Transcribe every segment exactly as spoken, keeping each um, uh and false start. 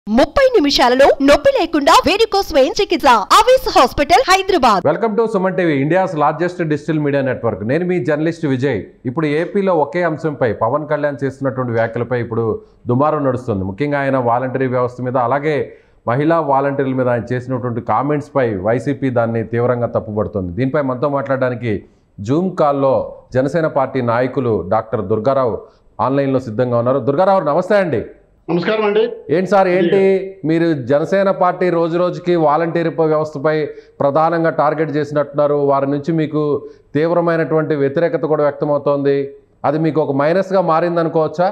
ముప్పై నిమిషాలలో నొప్పి లేకుండా వేడికోస్ స్వయం చికిత్స ఆవేశ hospital Hyderabad. Welcome to Suman TV, India's largest digital media network. నేను మీ జర్నలిస్ట్ విజయ్. ఇప్పుడు ఏపీలో ఒకే అంశంపై పవన్ కళ్యాణ్ చేస్తున్నటువంటి వ్యాఖ్యలపై ఇప్పుడు దుమారం నడుస్తుంది. ముఖ్యంగా ఆయన వాలంటరీ వ్యవస్థ మీద, అలాగే మహిళా వాలంటీర్ల మీద ఆయన చేసినటువంటి కామెంట్స్పై వైసీపీ దాన్ని తీవ్రంగా తప్పుపడుతుంది. దీనిపై మనతో మాట్లాడడానికి జూమ్ కాల్లో జనసేన పార్టీ నాయకులు డాక్టర్ దుర్గారావు ఆన్లైన్లో సిద్ధంగా ఉన్నారు. దుర్గారావు, నమస్తే అండి. నమస్కారం అండి. ఏంటి సార్, ఏంటి మీరు జనసేన పార్టీ రోజు రోజుకి వాలంటీర్ వ్యవస్థపై ప్రధానంగా టార్గెట్ చేసినట్టున్నారు. వారి నుంచి మీకు తీవ్రమైనటువంటి వ్యతిరేకత కూడా వ్యక్తమవుతోంది. అది మీకు ఒక మైనస్గా మారింది అనుకోవచ్చా?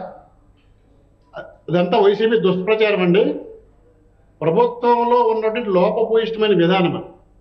ఇదంతా వైసీపీ దుష్ప్రచారం అండి. ప్రభుత్వంలో ఉన్నటువంటి లోపభూయిష్టమైన విధానం.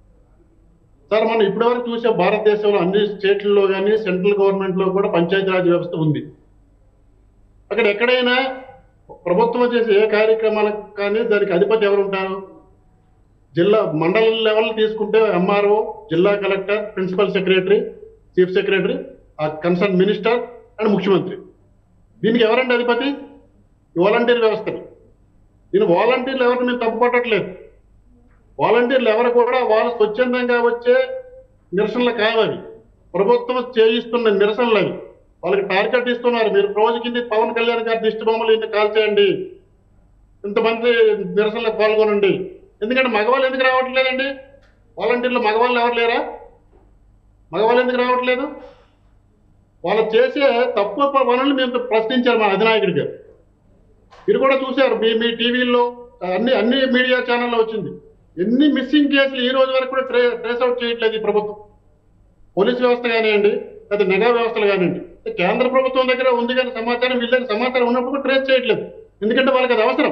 సార్, మనం ఇప్పటివరకు చూసే భారతదేశంలో అన్ని స్టేట్లలో కానీ సెంట్రల్ గవర్నమెంట్లో కూడా పంచాయతీరాజ్ వ్యవస్థ ఉంది. అక్కడ ఎక్కడైనా ప్రభుత్వం చేసే ఏ కార్యక్రమాలకు కానీ దానికి అధిపతి ఎవరు ఉంటారు? జిల్లా మండల లెవెల్ తీసుకుంటే ఎంఆర్ఓ, జిల్లా collector, principal secretary, chief secretary, ఆ కన్సర్న్ మినిస్టర్ అండ్ ముఖ్యమంత్రి. దీనికి ఎవరండి అధిపతి? వాలంటీర్ వ్యవస్థని. దీని వాలంటీర్లు ఎవరిని మేము తప్పుపట్టట్లేదు. వాలంటీర్లు ఎవరు కూడా వాళ్ళు స్వచ్ఛందంగా వచ్చే నిరసనలు కావవి. ప్రభుత్వం చేయిస్తున్న నిరసనలు అవి. వాళ్ళకి టార్గెట్ ఇస్తున్నారు. మీరు రోజు కింద పవన్ కళ్యాణ్ గారి దిష్టి బొమ్మలు ఇన్ని కాల్ చేయండి, ఇంతమంది నిరసనలకు పాల్గొనండి. ఎందుకంటే మగవాళ్ళు ఎందుకు రావట్లేదండి? వాలంటీర్లు మగవాళ్ళు ఎవరు లేరా? మగవాళ్ళు ఎందుకు రావట్లేదు? వాళ్ళు చేసే తక్కువ పనులు మేము ప్రశ్నించారు మా అధినాయకుడి గారు. మీరు కూడా చూశారు, మీ మీ టీవీల్లో అన్ని అన్ని మీడియా ఛానల్లో వచ్చింది. ఎన్ని మిస్సింగ్ కేసులు ఈ రోజు వరకు కూడా ట్రే ట్రేస్ అవుట్ చేయట్లేదు ఈ ప్రభుత్వం. పోలీస్ వ్యవస్థ కానివ్వండి, లేదా నిఘా వ్యవస్థలు కానివ్వండి. కేంద్ర ప్రభుత్వం దగ్గర ఉంది కానీ సమాచారం, వీళ్ళ దగ్గర సమాచారం ఉన్నప్పుడు ట్రేస్ చేయట్లేదు. ఎందుకంటే వాళ్ళకి అది అవసరం.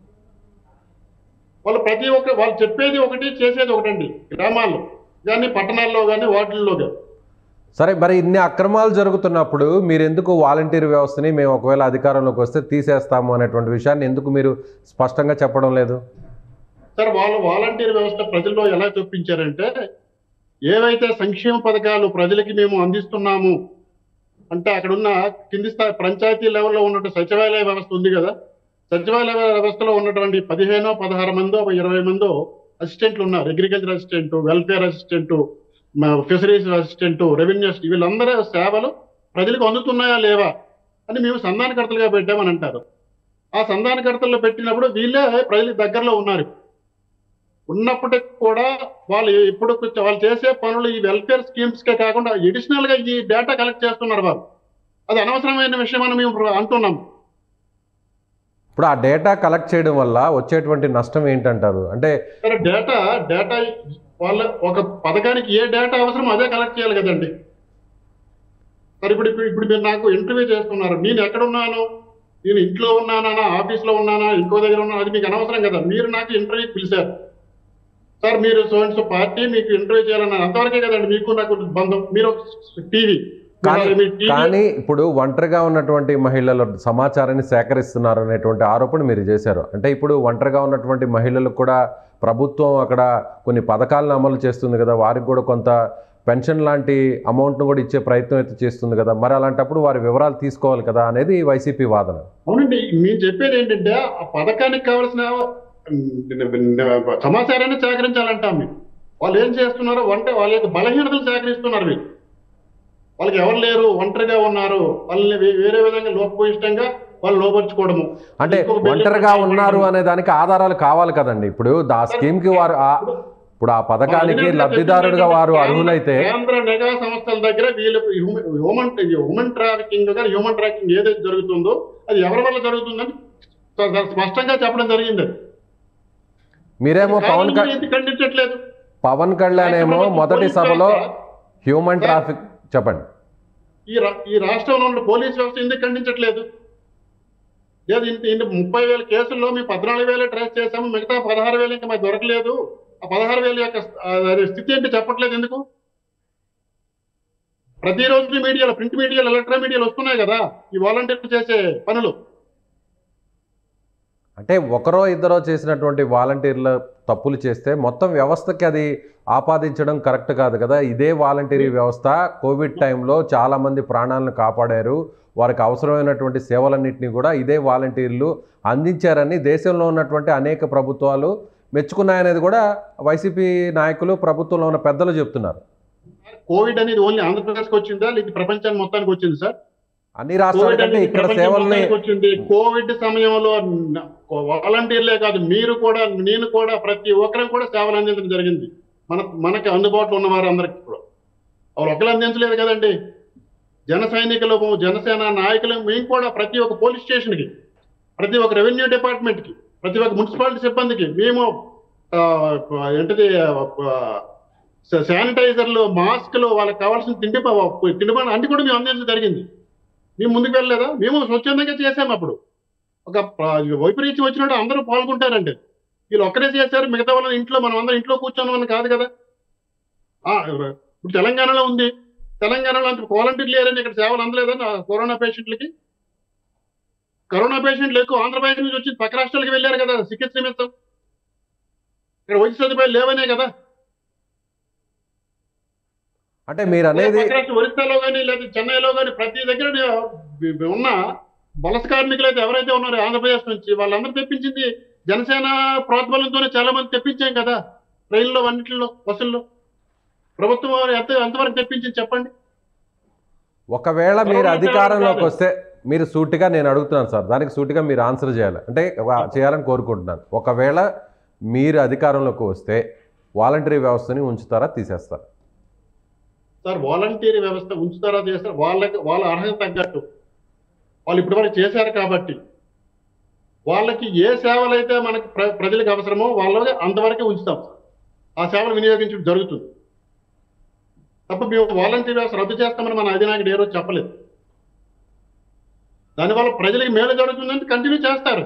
వాళ్ళు ప్రతి ఒక్క వాళ్ళు చెప్పేది ఒకటి, చేసేది ఒకటండి. గ్రామాల్లో కానీ, పట్టణాల్లో కానీ, వార్డుల్లో కానీ. సరే, మరి ఇన్ని అక్రమాలు జరుగుతున్నప్పుడు మీరు ఎందుకు వాలంటీర్ వ్యవస్థని మేము ఒకవేళ అధికారంలోకి వస్తే తీసేస్తాము అనేటువంటి విషయాన్ని ఎందుకు మీరు స్పష్టంగా చెప్పడం లేదు? సార్, వాళ్ళు వాలంటీర్ వ్యవస్థ ప్రజల్లో ఎలా చూపించారంటే, ఏవైతే సంక్షేమ పథకాలు ప్రజలకి మేము అందిస్తున్నాము అంటే అక్కడున్న కింది స్థాయి పంచాయతీ లెవెల్లో ఉన్నటువంటి సచివాలయ వ్యవస్థ ఉంది కదా, సచివాలయ వ్యవస్థలో ఉన్నటువంటి పదిహేనో పదహారు మందో ఇరవై మందో అసిస్టెంట్లు ఉన్నారు. Agriculture assistant, welfare assistant, fisheries assistant, revenue assistant, వీళ్ళందరూ సేవలు ప్రజలకు అందుతున్నాయా లేవా అని మేము సంధానకర్తలుగా పెట్టామని అంటారు. ఆ సంధానకర్తల్లో పెట్టినప్పుడు వీళ్ళే ప్రజలకు దగ్గరలో ఉన్నారు. ఉన్నప్పటికీ కూడా వాళ్ళు ఇప్పుడు వాళ్ళు చేసే పనులు ఈ వెల్ఫేర్ స్కీమ్స్కే కాకుండా అడిషనల్ గా ఈ డేటా కలెక్ట్ చేస్తున్నారు. వాళ్ళు అది అనవసరమైన విషయం అని మేము అంటున్నాం. ఇప్పుడు ఆ డేటా కలెక్ట్ చేయడం వల్ల వచ్చేటువంటి నష్టం ఏంటంటారు? అంటే సరే, డేటా డేటా వాళ్ళ ఒక పథకానికి ఏ డేటా అవసరం అదే కలెక్ట్ చేయాలి కదండి. సరే, ఇప్పుడు ఇప్పుడు మీరు నాకు ఇంటర్వ్యూ చేస్తున్నారు. నేను ఎక్కడున్నాను? నేను ఇంట్లో ఉన్నానా, ఆఫీస్లో ఉన్నానా, ఇంకో దగ్గర ఉన్నాను? అది మీకు అనవసరం కదా. మీరు నాకు ఇంటర్వ్యూకి పిలిచారు. సార్, మీరు సో అండ్ సో పార్టీ మీకు ఇంటర్వ్యూ చేయాలన్నారు. అంతవరకే కదండి మీకు నాకు బంధం. మీరు టీవీ కానీ ఇప్పుడు ఒంటరిగా ఉన్నటువంటి మహిళల సమాచారాన్ని సేకరిస్తున్నారు అనేటువంటి ఆరోపణ మీరు చేశారు. అంటే ఇప్పుడు ఒంటరిగా ఉన్నటువంటి మహిళలకు కూడా ప్రభుత్వం అక్కడ కొన్ని పథకాలను అమలు చేస్తుంది కదా, వారికి కూడా కొంత పెన్షన్ లాంటి అమౌంట్ను కూడా ఇచ్చే ప్రయత్నం అయితే చేస్తుంది కదా. మరి అలాంటప్పుడు వారి వివరాలు తీసుకోవాలి కదా అనేది వైసీపీ వాదన. అవునండి, మేము చెప్పేది ఏంటంటే ఆ పథకానికి కావాల్సిన సమాచారాన్ని సేకరించాలంటాం మేము. వాళ్ళు ఏం చేస్తున్నారో వంట వాళ్ళ యొక్క బలహీనతలు సేకరిస్తున్నారు. మీరు వాళ్ళకి ఎవరు లేరు, ఒంటరిగా ఉన్నారు, వాళ్ళని వేరే విధంగా లోపభూయిష్టంగా వాళ్ళు లోపరుచుకోవడము. అంటే ఒంటరిగా ఉన్నారు అనే దానికి ఆధారాలు కావాలి కదండి. ఇప్పుడు ఆ స్కీమ్ కి వారు ఇప్పుడు ఆ పథకానికి లబ్ధిదారుడుగా వారు అర్హులైతే కేంద్ర నిఘా సంస్థల దగ్గర వీళ్ళకు హ్యూమన్ హ్యూమన్ ట్రాఫికింగ్ కానీ హ్యూమన్ ట్రాఫికింగ్ ఏదైతే జరుగుతుందో అది ఎవరి వల్ల జరుగుతుందని స్పష్టంగా చెప్పడం జరిగింది. మీరేమో పవన్ ఖండించట్లేదు. పవన్ కళ్యాణ్ ఏమో మొదటి సభలో హ్యూమన్ ట్రాఫిక్ చెప్పండి. ఈ ఈ రాష్ట్రంలో ఉన్న పోలీస్ వ్యవస్థ ఎందుకు ఖండించట్లేదు? లేదు, ఇంత ఇంత ముప్పై వేల కేసుల్లో మేము పద్నాలుగు వేలు ట్రేస్ చేసాము, మిగతా పదహారు వేలు ఇంకా మాకు దొరకలేదు. ఆ పదహారు వేల యొక్క స్థితి ఏంటి చెప్పట్లేదు ఎందుకు? ప్రతిరోజు మీడియాలో, ప్రింట్ మీడియాలో, ఎలక్ట్రానిక్ మీడియాలో వస్తున్నాయి కదా ఈ వాలంటీర్లు చేసే పనులు. అంటే ఒకరో ఇద్దరో చేసినటువంటి వాలంటీర్ల తప్పులు చేస్తే మొత్తం వ్యవస్థకి అది ఆపాదించడం కరెక్ట్ కాదు కదా. ఇదే వాలంటీరీ వ్యవస్థ కోవిడ్ టైంలో చాలామంది ప్రాణాలను కాపాడారు, వారికి అవసరమైనటువంటి సేవలన్నింటినీ కూడా ఇదే వాలంటీర్లు అందించారని దేశంలో ఉన్నటువంటి అనేక ప్రభుత్వాలు మెచ్చుకున్నాయనేది కూడా వైసీపీ నాయకులు, ప్రభుత్వంలో ఉన్న పెద్దలు చెప్తున్నారు. కోవిడ్ అనేది ఓన్లీ ఆంధ్రప్రదేశ్కి వచ్చిందా లేదా ప్రపంచానికి మొత్తానికి వచ్చింది సార్? అన్ని రాష్ట్రాల కంటే ఇక్కడ సేవల్ని వచ్చింది. కోవిడ్ సమయంలో వాలంటీర్లే కాదు, మీరు కూడా, నేను కూడా, ప్రతి ఒక్కరం కూడా సేవలు అందించడం జరిగింది. మన మనకి అందుబాటులో ఉన్న వారు అందరికి కూడా వాళ్ళు ఒకరు అందించలేదు కదండి. జన సైనికులు, జనసేన నాయకులు, మేము కూడా ప్రతి ఒక్క పోలీస్ స్టేషన్కి, ప్రతి ఒక్క రెవెన్యూ డిపార్ట్మెంట్కి, ప్రతి ఒక్క మున్సిపాలిటీ సిబ్బందికి మేము ఏంటిది శానిటైజర్లు, మాస్కులు, వాళ్ళకి కావాల్సిన తిండి తిండిపాలు అన్ని కూడా మేము అందించడం జరిగింది. మేము ముందుకు వెళ్ళలేదా? మేము స్వచ్ఛందంగా చేసాము. అప్పుడు ఒక వైపరీత్యం వచ్చినట్టు అందరూ పాల్గొంటారండి. వీళ్ళు ఒక్కరే చేశారు, మిగతా వాళ్ళ ఇంట్లో మనం అందరం ఇంట్లో కూర్చోని కాదు కదా. ఇప్పుడు తెలంగాణలో ఉంది, తెలంగాణలో అంత వాలంటీర్లు లేరని ఇక్కడ సేవలు అందలేదని కరోనా పేషెంట్లకి. కరోనా పేషెంట్లు ఎక్కువ ఆంధ్రప్రదేశ్ నుంచి వచ్చి పక్క రాష్ట్రాలకు వెళ్ళారు కదా చికిత్స నిమిత్తం. ఇక్కడ వైద్య సదుపాయాలు లేవనే కదా. అంటే మీరు అనేది ఒరిస్సాలో కానీ లేదా చెన్నైలో కానీ ప్రతి దగ్గర ఉన్న వలస కార్మికులు అయితే ఎవరైతే ఉన్నారో ఆంధ్రప్రదేశ్ నుంచి వాళ్ళందరూ తెప్పించింది జనసేన ప్రోత్బలంతోనే చాలా మంది తెప్పించాం కదా. రైల్లో, అన్నింటిలో, బస్సుల్లో ప్రభుత్వం ఎంత ఎంతవరకు తెప్పించింది చెప్పండి. ఒకవేళ మీరు అధికారంలోకి వస్తే మీరు సూటిగా, నేను అడుగుతున్నాను సార్, దానికి సూటిగా మీరు ఆన్సర్ చేయాలి, అంటే చేయాలని కోరుకుంటున్నాను. ఒకవేళ మీరు అధికారంలోకి వస్తే వాలంటరీ వ్యవస్థని ఉంచుతారా, తీసేస్తారా? సార్, వాలంటీర్ వ్యవస్థ ఉంచుతారా, చేస్తారా? వాళ్ళకి వాళ్ళ అర్హత తగ్గట్టు వాళ్ళు ఇప్పటివరకు చేశారు కాబట్టి వాళ్ళకి ఏ సేవలు అయితే మనకి ప్ర ప్రజలకు అవసరమో వాళ్ళకి అంతవరకే ఉంచుతాం. ఆ సేవలు వినియోగించడం జరుగుతుంది తప్ప మేము వాలంటీర్ వ్యవస్థ రద్దు చేస్తామని మన అధినాయకుడు ఏ రోజు చెప్పలేదు. దానివల్ల ప్రజలకు మేలు జరుగుతుందంటే కంటిన్యూ చేస్తారు.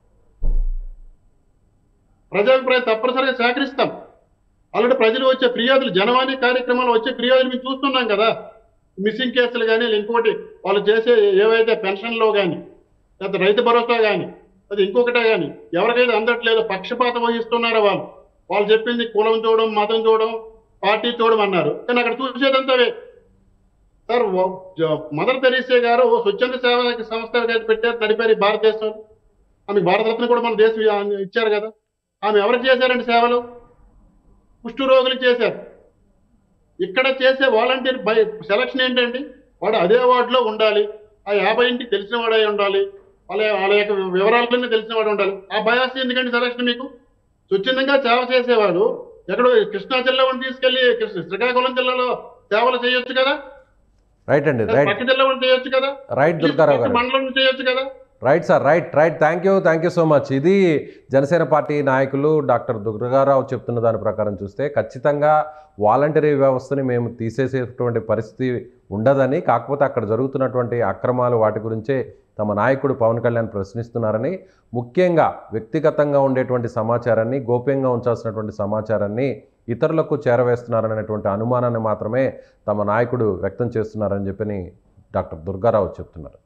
ప్రజాభిప్రాయం తప్పనిసరిగా సేకరిస్తాం. ఆల్రెడీ ప్రజలు వచ్చే ఫిర్యాదులు, జనవాణి కార్యక్రమాలు వచ్చే ఫిర్యాదులు మేము చూస్తున్నాం కదా. మిస్సింగ్ కేసులు కానీ, ఇంకోటి వాళ్ళు చేసే ఏవైతే పెన్షన్లో కానీ, లేకపోతే రైతు భరోసా కానీ, అది ఇంకొకటే కానీ ఎవరికైతే అందట్లేదో పక్షపాతం వహిస్తున్నారో వాళ్ళు వాళ్ళు చెప్పింది కులం చూడడం, మతం చూడడం, పార్టీ చూడడం అన్నారు. కానీ అక్కడ చూసేదంతవే సార్. మదర్ తెరీసా గారు స్వచ్ఛంద సేవ సంస్థ పెట్టారు, నడిపారు భారతదేశం. ఆమె భారతరత్న కూడా మన దేశం ఇచ్చారు కదా. ఆమె ఎవరికి చేశారండి సేవలు? కుష్టు రోగులు చేశారు. ఇక్కడ చేసే వాలంటీర్ బై సెలక్షన్ ఏంటండి? వాడు అదే వార్డులో ఉండాలి, ఆ యాభై ఇంటికి తెలిసిన వాడు అయి ఉండాలి, వాళ్ళ వాళ్ళ యొక్క వివరాలన్నీ తెలిసిన వాడు ఉండాలి. ఆ బయాస్ ఎందుకండి సెలక్షన్ మీకు? స్వచ్ఛందంగా సేవ చేసేవాడు ఎక్కడో కృష్ణా జిల్లా తీసుకెళ్లి శ్రీకాకుళం జిల్లాలో సేవలు చేయొచ్చు కదా. రైట్ అండి, పక్క జిల్లా చేయొచ్చు కదా, రైట్ దుర్గారావు గారు, మండలం చేయొచ్చు కదా. Right sir, right right thank you thank you so much. ఇది జనసేన పార్టీ నాయకులు డాక్టర్ దుర్గారావు చెప్తున్న దాని ప్రకారం చూస్తే ఖచ్చితంగా వాలంటరీ వ్యవస్థని మేము తీసేసేటువంటి పరిస్థితి ఉండదని, కాకపోతే అక్కడ జరుగుతున్నటువంటి అక్రమాలు వాటి గురించే తమ నాయకుడు పవన్ కళ్యాణ్ ప్రశ్నిస్తున్నారని, ముఖ్యంగా వ్యక్తిగతంగా ఉండేటువంటి సమాచారాన్ని, గోప్యంగా ఉంచాల్సినటువంటి సమాచారాన్ని ఇతరులకు చేరవేస్తున్నారనేటువంటి అనుమానాన్ని మాత్రమే తమ నాయకుడు వ్యక్తం చేస్తున్నారని చెప్పని డాక్టర్ దుర్గారావు చెప్తున్నారు.